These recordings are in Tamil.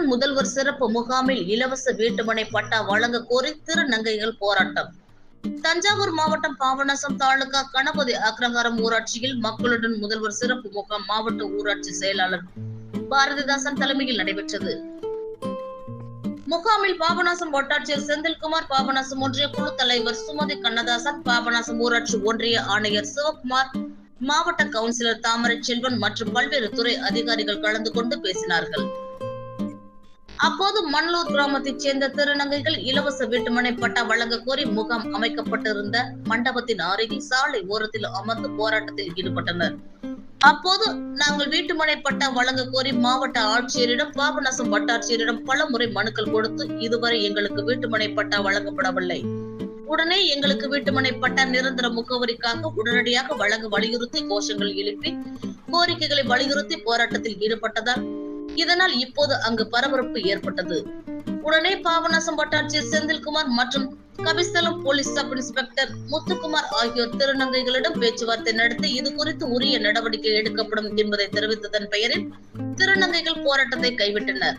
முதல்வர் சிறப்பு முகாமில் இலவச வீட்டுமனை பட்டா வழங்க கோரி திருநங்கைகள் போராட்டம். தஞ்சாவூர் மாவட்டம் பாபநாசம் தாலுகா கணபதி அக்ரஹாரம் ஊராட்சியில் மக்களுடன் முதல்வர் சிறப்பு முகாம் மாவட்ட ஊராட்சி செயலாளர் பாரதிதாசன் தலைமையில் நடைபெற்றது. முகாமில் பாபநாசம் வட்டாட்சியர் செந்தில்குமார், பாபநாசம் ஒன்றிய குழு தலைவர் சுமதி கண்ணதாசன், பாபநாசம் ஊராட்சி ஒன்றிய ஆணையர் சிவகுமார், மாவட்ட கவுன்சிலர் தாமரை செல்வன் மற்றும் பல்வேறு துறை அதிகாரிகள் கலந்து கொண்டு பேசினார்கள். அப்போது மணலூர் கிராமத்தைச் சேர்ந்த திருநங்கைகள் இலவச வீட்டுமனை பட்டா வழங்க கோரி முகாம் அமைக்கப்பட்டிருந்த மண்டபத்தின் அருகில் சாலை ஓரத்தில் அமர்ந்து போராட்டத்தில் ஈடுபட்டனர். அப்போது நாங்கள் வீட்டுமனை பட்டா வழங்க கோரி மாவட்ட ஆட்சியரிடம், பாபநாசம் வட்டாட்சியரிடம் பல முறை மனுக்கள் கொடுத்து இதுவரை எங்களுக்கு வீட்டுமனை பட்டா வழங்கப்படவில்லை. உடனே எங்களுக்கு வீட்டுமனை பட்டா நிரந்தர முகவரிக்காக உடனடியாக வழங்க வலியுறுத்தி கோஷங்கள் எழுப்பி கோரிக்கைகளை வலியுறுத்தி போராட்டத்தில் ஈடுபட்டதால் இதனால் இப்போது அங்கு பரபரப்பு ஏற்பட்டது. உடனே பாபநாசம் வட்டாட்சியர் செந்தில்குமார் மற்றும் Kabisthalam police sub inspector Muthukumar ஆகியோர் திருநங்கைகளிடம் பேச்சுவார்த்தை நடத்தி இது குறித்து உரிய நடவடிக்கை எடுக்கப்படும் என்பதை தெரிவித்ததன் பெயரில் திருநங்கைகள் போராட்டத்தை கைவிட்டனர்.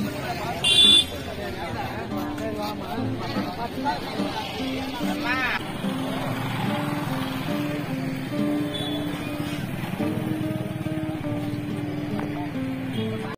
Mama.